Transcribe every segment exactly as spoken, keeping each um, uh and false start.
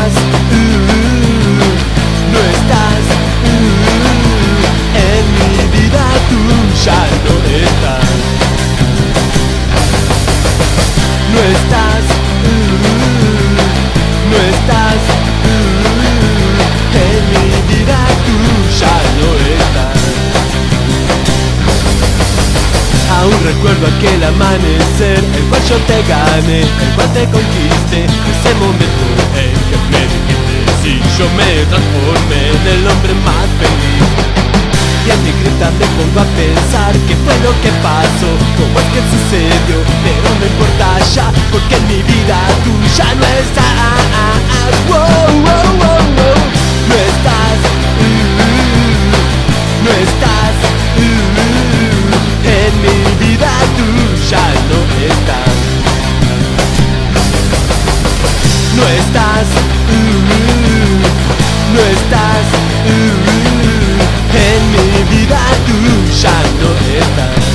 estás, uh, no estás, uh, en mi vida tú ya no estás. No estás, uh, no estás, uh, en mi vida tú ya no estás. Aún recuerdo aquel amanecer, el cual yo te gané, el cual te conquisté. Ese momento en que me dijiste sí, yo me transformé en el hombre más feliz. Y al decretar me pongo a pensar qué fue lo que pasó, cómo es que sucedió, pero no importa ya, porque en mi vida tú ya no estás. Wow, wow, wow, wow. No estás, uh, no estás, uh, en mi vida tú ya no estás. No estás, uh, no estás, uh, en mi vida tú ya no estás.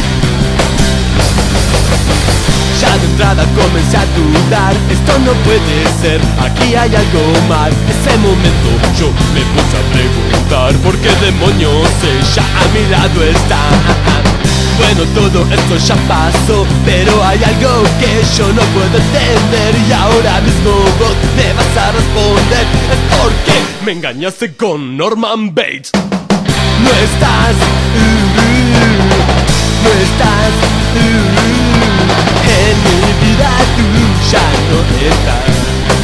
Ya de entrada comencé a dudar, esto no puede ser, aquí hay algo mal. Ese momento yo me puse a preguntar, ¿por qué demonios ella a mi lado está? Bueno, todo esto ya pasó, pero hay algo que yo no puedo entender. Y ahora mismo vos me vas a responder, es porque me engañaste con Norman Bates. No estás, uh, no estás, uh, en mi vida tú ya no estás.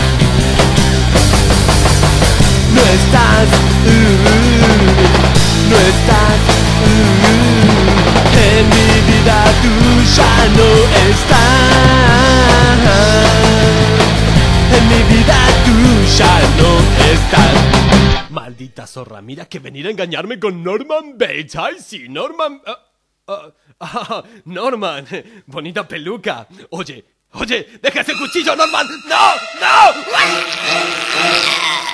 No estás, uh, no estás, uh, en mi vida tú ya no estás. En mi vida tú ya no estás. Maldita zorra, mira que venir a engañarme con Norman Bates. Ay, sí, Norman... Uh, uh, uh, Norman, bonita peluca. Oye, oye, deja ese cuchillo, Norman. ¡No, no!